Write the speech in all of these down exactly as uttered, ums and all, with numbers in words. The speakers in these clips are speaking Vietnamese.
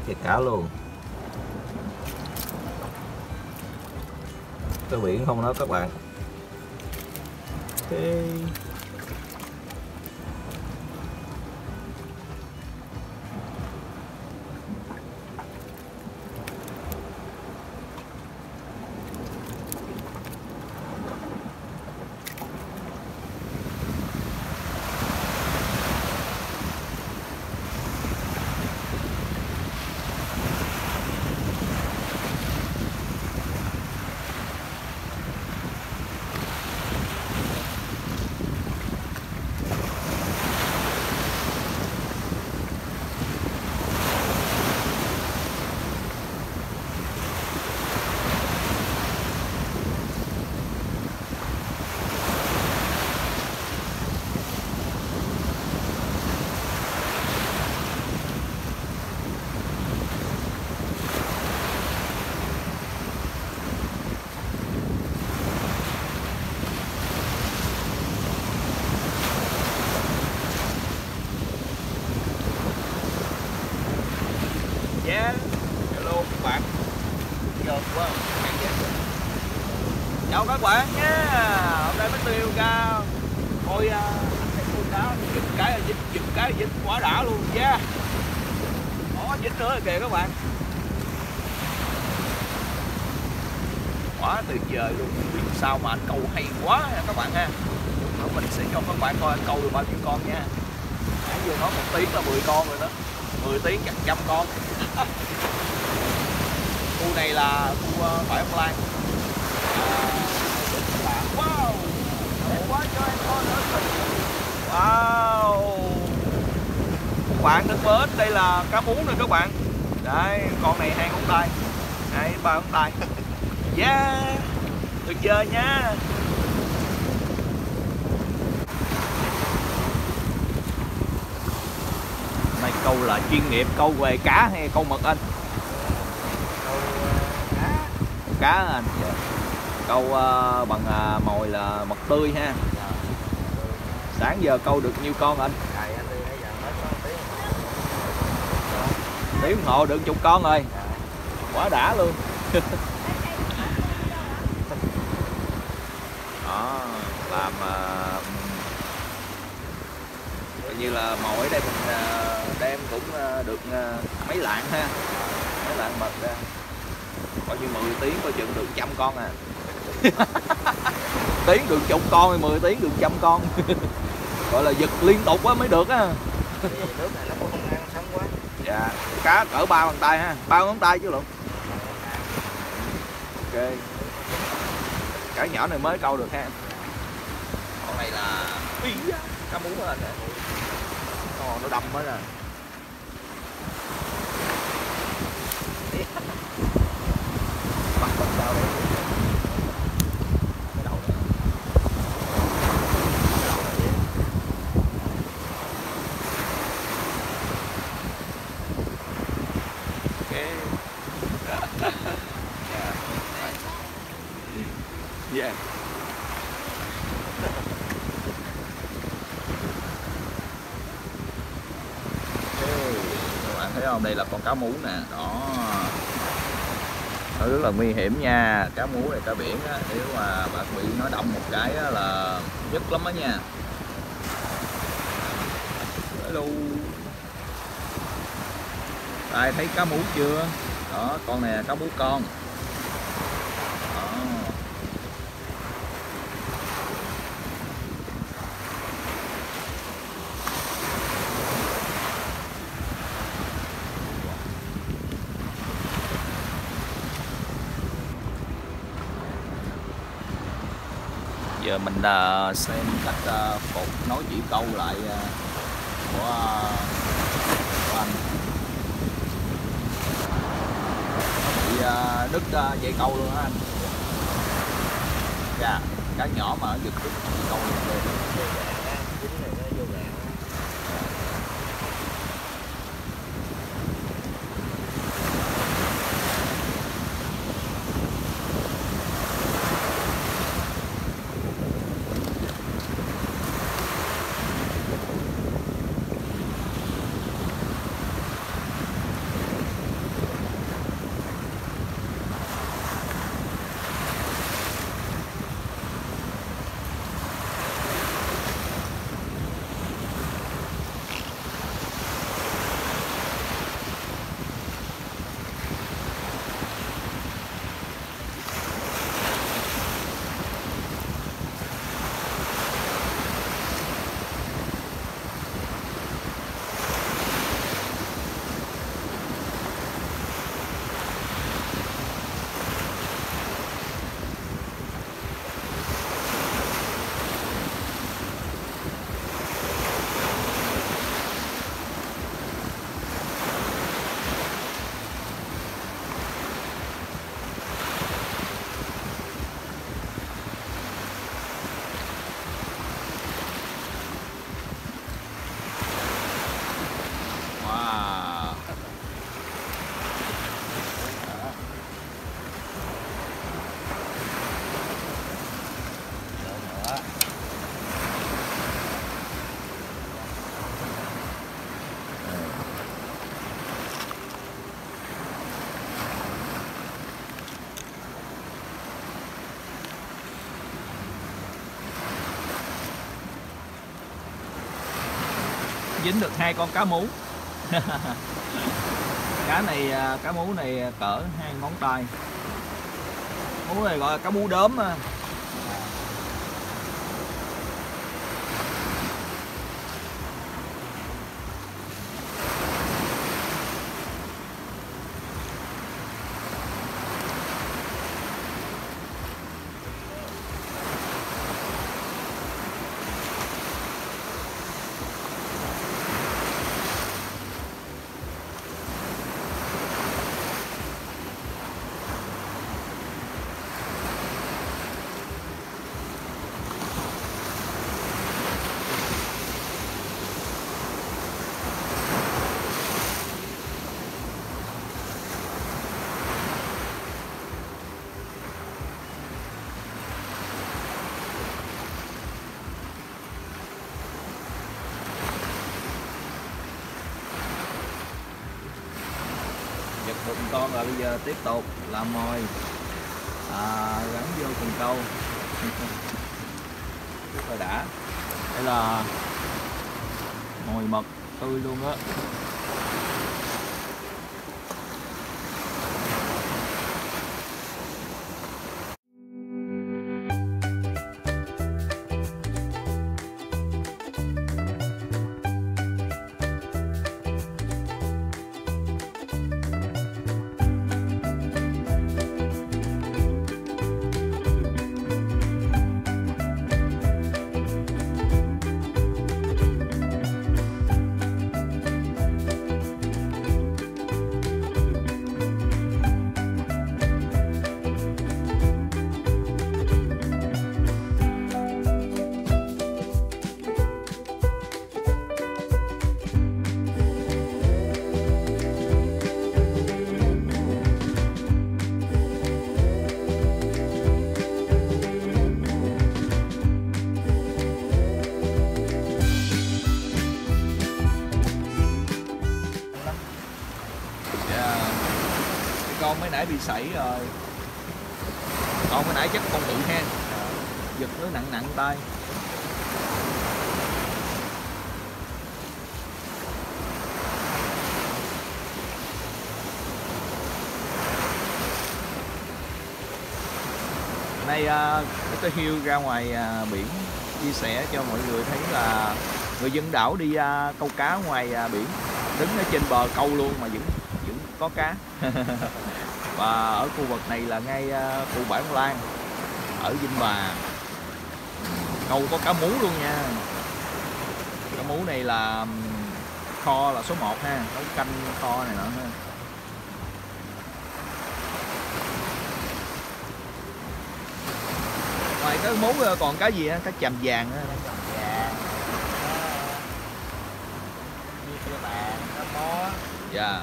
kìa cá luôn. Cái biển không đó các bạn. Okay. Yeah, hello các bạn. Giờ quá, chào các bạn nha. Hôm nay mới tiêu ca. Ôi anh thấy con cá giật cái là dính, giật cái là dính quá đã luôn nha. Yeah. Đó dính nữa kìa các bạn. Quá tuyệt vời luôn. Biết sao mà anh câu hay quá nha các bạn ha. Mình sẽ cho các bạn coi anh câu được bao nhiêu con nha. Nãy vừa nói một tiếng là mười con rồi đó. mười tiếng chắc trăm con. Khu này là khu uh, Bãi Ông Lan. À, wow, quá cho em con nữa. Wow, các bạn thân mến, đây là cá mú nè các bạn. Đây, con này hai ngón tay, hai ba ngón tay. Yeah, tuyệt vời nha. Này câu là chuyên nghiệp, câu về cá hay câu mực anh? Câu uh, cá. Cá anh. Yeah. Câu uh, bằng uh, mồi là mực tươi ha. Yeah. Sáng giờ câu được nhiêu con anh? Ngày anh đi nãy giờ mới có tiếng. Tiếng đồng hồ được chục con rồi. Yeah. Quá đã luôn. Đó, làm uh, như là mồi ở đây mình uh, đem cũng uh, được uh, mấy lạng ha, mấy lạng mực ra, coi như mười tiếng coi chừng được trăm con à. Tiếng được chục con, mười tiếng được trăm con. Gọi là giật liên tục á mới được á. Nước này nó cũng không ăn sống quá. Dạ, cá cỡ ba bàn tay ha, ba ngón tay chứ lộn. Ok, cá nhỏ này mới câu được ha. Con này là ý cá mú lên nè. Ồ, nó đâm hết rồi. Bắt bắt sao đây? Cái đầu này. Cái đầu này. Ok. Yeah. Thấy không, đây là con cá mú nè, đó, nó rất là nguy hiểm nha. Cá mú này cá biển á, nếu mà bạn bị nó đâm một cái á là nhức lắm á nha. Hello, ai thấy cá mú chưa? Đó, con này là cá mú con. Đó. Giờ mình uh, xem cách uh, cột nối chỉ câu lại uh, của, uh, của anh. Nó bị uh, đứt uh, dây câu luôn á anh. Dạ, cá nhỏ mà giật đứt dây câu luôn. dính được hai con cá mú. Cá này, cá mú này cỡ hai ngón tay. Mú này gọi là cá mú đốm. Được con rồi, bây giờ tiếp tục làm mồi à, gắn vô cần câu. Rất là đã. Đây là mồi mật tươi luôn á. Con mới nãy bị sảy rồi. Con mới nãy chắc con bự ha. Giật nó nặng nặng tay. Nay uh, Mr Hill ra ngoài uh, biển chia sẻ cho mọi người thấy là người dân đảo đi uh, câu cá ngoài uh, biển, đứng ở trên bờ câu luôn mà vẫn vẫn có cá. Và ở khu vực này là ngay uh, khu Bản Lan ở Vinh Bà, câu có cá mú luôn nha. Cá mú này là kho là số một ha, nấu canh kho này nọ ha. Ngoài cá mú còn cá gì á, cá chàm vàng á. Dạ.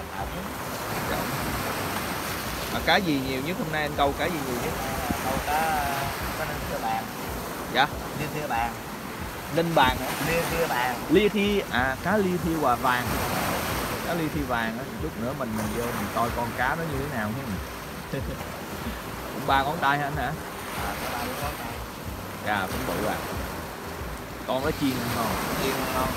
Mà cá gì nhiều nhất hôm nay anh câu, cá gì nhiều nhất? Câu cá cá ninh thưa bàn. Dạ. Liên thưa bàn. Ninh bàn hả? Liên thưa bàn. Lia thi à, cá lia thi và vàng. Cá lia thi vàng á, chút nữa mình mình vô mình coi con cá nó như thế nào nhé. Cũng ba ngón tay hả anh hả? À, có ba ngón tay. Dạ, cũng bự à. Con có chiên không? Chiên không?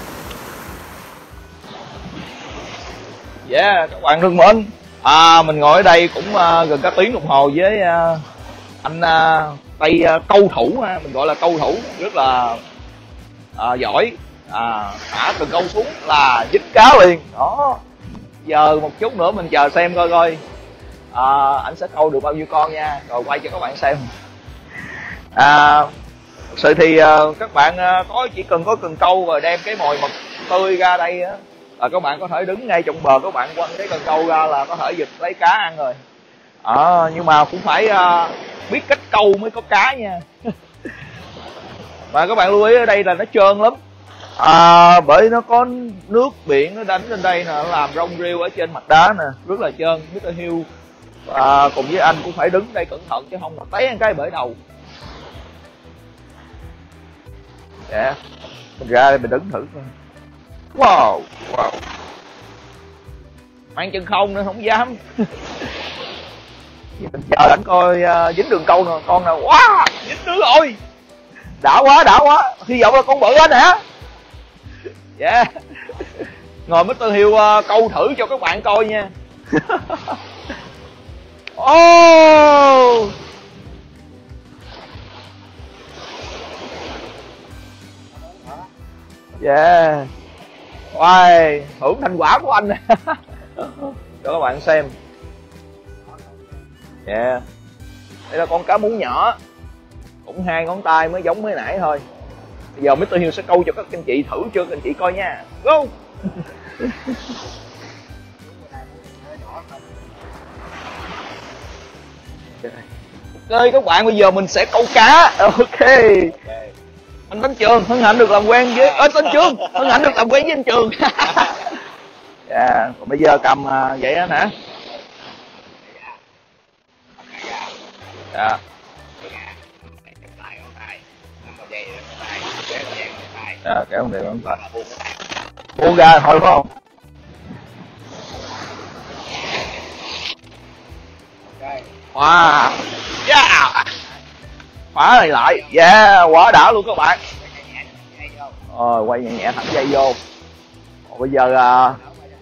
Yeah, các bạn thân mến, à, mình ngồi ở đây cũng uh, gần cả tiếng đồng hồ với uh, anh uh, tay uh, câu thủ, uh, mình gọi là câu thủ rất là uh, giỏi. À, thả cần câu xuống là dính cá liền đó. Giờ một chút nữa mình chờ xem coi coi à, anh sẽ câu được bao nhiêu con nha, rồi quay cho các bạn xem. À, thực sự thì uh, các bạn uh, có chỉ cần có cần câu rồi đem cái mồi mực tươi ra đây á, là các bạn có thể đứng ngay trong bờ, các bạn quăng cái cần câu ra là có thể giật lấy cá ăn rồi. À, nhưng mà cũng phải uh, biết cách câu mới có cá nha. Mà các bạn lưu ý ở đây là nó trơn lắm, à, bởi nó có nước biển nó đánh lên đây nè, nó làm rong rêu ở trên mặt đá nè, rất là trơn. mít-tơ Hill à, cùng với anh cũng phải đứng đây cẩn thận chứ không là té cái bể đầu. Dạ, mình ra đây mình đứng thử coi. Wow, wow. Mang chân không nữa không dám. Mình chờ đánh coi uh, dính đường câu nè, con nào wow, dính nữa rồi. Đã quá, đã quá. Hy vọng là con bự anh hả? Yeah. Ngồi mít-tơ Hill uh, câu thử cho các bạn coi nha. Oh. Yeah. Wow, hưởng thành quả của anh nè. Cho các bạn xem. Yeah. Đây là con cá mú nhỏ, cũng hai ngón tay mới giống mới nãy thôi. Bây giờ mít-tơ Hill sẽ câu cho các anh chị thử cho các anh chị coi nha. Go. Ok các bạn, bây giờ mình sẽ câu cá. Ok. Anh Tấn Trường, hân hạnh được làm quen với ơi Tấn Trường, hân hạnh được làm quen với anh Trường. Yeah. Còn bây giờ cầm uh, vậy đó hả? Dạ. Dạ, kéo không được không phải. Buông ra thôi phải không? Wow. Yeah. Khóa này lại. Yeah, quá đã luôn các bạn. Rồi quay nhẹ nhẹ thẳng dây vô. Còn bây giờ à,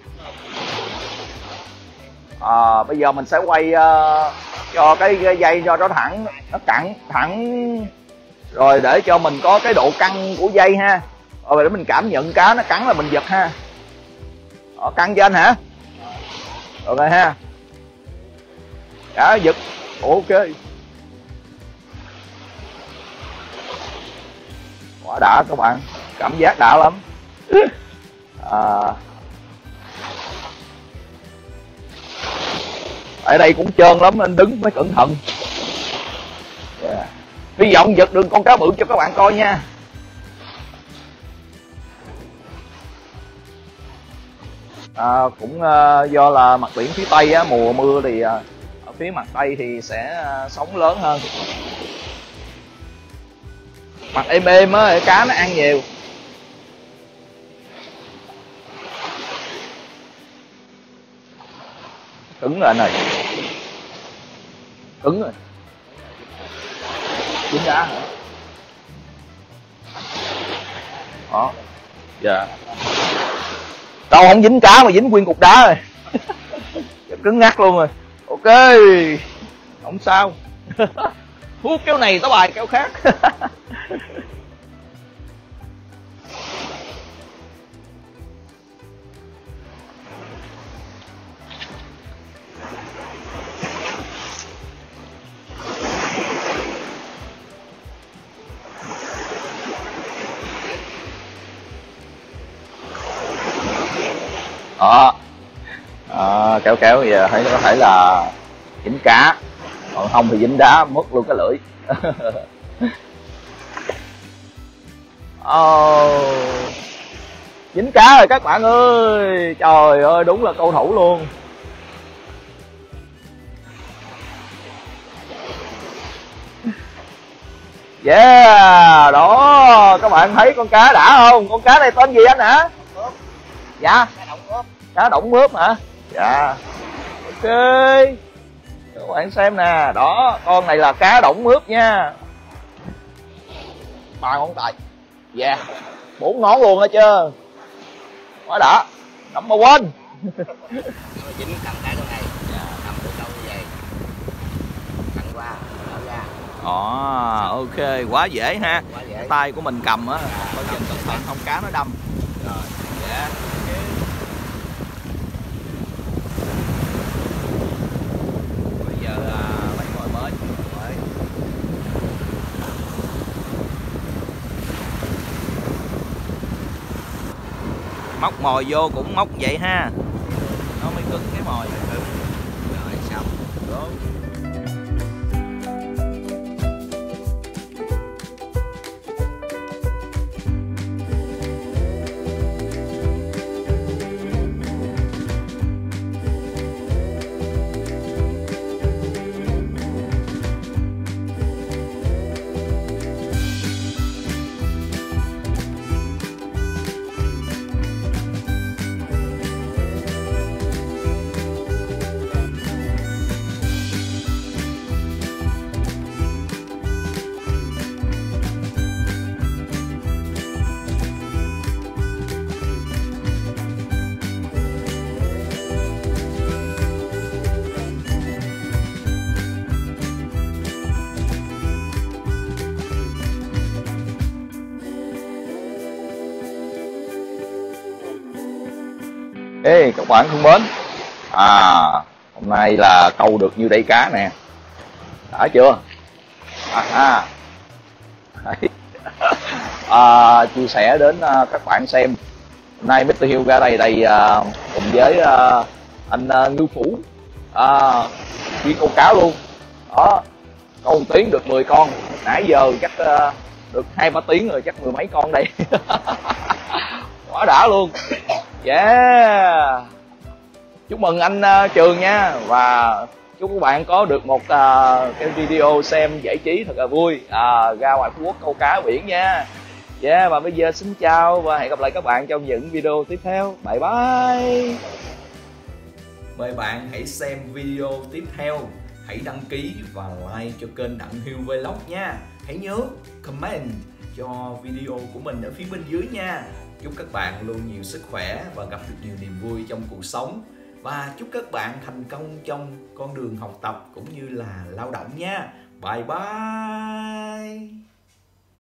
à, bây giờ mình sẽ quay uh, cho cái, cái dây cho nó thẳng, nó cẳng thẳng, rồi để cho mình có cái độ căng của dây ha. Rồi để mình cảm nhận cá nó cắn là mình giật ha. Đó, căng cho anh hả? Ok ha. Cá giật. Ok. Quá đã các bạn, cảm giác đã lắm. À, ở đây cũng trơn lắm nên đứng mới cẩn thận. Yeah. Hy vọng giật được con cá bự cho các bạn coi nha. À, cũng uh, do là mặt biển phía Tây á, mùa mưa thì uh, ở phía mặt Tây thì sẽ uh, sóng lớn hơn. Mặt êm êm á, cá nó ăn nhiều. Cứng rồi anh ơi. Cứng rồi. Dính đá hả? Đó. Dạ. Đâu không dính cá mà dính nguyên cục đá rồi. Cứng ngắc luôn rồi. Ok. Không sao. Hút kéo này tới bài kéo khác. Đó. À, kéo kéo giờ thấy có thể là dính cá, còn không thì dính đá mất luôn cái lưỡi. Oh, dính cá rồi các bạn ơi, trời ơi đúng là cầu thủ luôn. Yeah, đó các bạn thấy con cá đã không? Con cá này tên gì anh hả? Dạ, cá động mướp hả? Dạ. Ok, các bạn xem nè, đó con này là cá động mướp nha. Ba ngón tay. Dạ, yeah. Bốn ngón luôn hết chưa? Quá đã. Number one. Dính cầm cái con này, cầm được đâu như vậy, căng qua, mở ra. Ồ, ok, quá dễ ha. Quá dễ. Tay của mình cầm á, coi chừng cẩn thận không cá nó đâm. Rồi, dạ. Yeah. Bây giờ là lấy mồi mới. Đấy. Móc mồi vô cũng móc vậy ha, nó mới cứng cái mồi. Rồi xong. Đúng. Ê các bạn thân mến, à hôm nay là câu được nhiêu đây cá nè, đã chưa? À, à. À, chia sẻ đến uh, các bạn xem. Hôm nay mít tơ Hill ra đây đây uh, cùng với uh, anh uh, Ngư Phủ uh, đi câu cá luôn. Đó, câu một tiếng được mười con, nãy giờ chắc uh, được hai ba tiếng rồi, chắc mười mấy con đây. Quá đã luôn. Yeah. Chúc mừng anh uh, Trường nha, và chúc các bạn có được một uh, cái video xem giải trí thật là vui, à, ra ngoài Phú Quốc câu cá biển nha. Yeah, và bây giờ xin chào và hẹn gặp lại các bạn trong những video tiếp theo. Bye bye. Mời bạn hãy xem video tiếp theo. Hãy đăng ký và like cho kênh Đặng Hill Vlog nha. Hãy nhớ comment cho video của mình ở phía bên dưới nha. Chúc các bạn luôn nhiều sức khỏe và gặp được nhiều niềm vui trong cuộc sống. Và chúc các bạn thành công trong con đường học tập cũng như là lao động nha. Bye bye.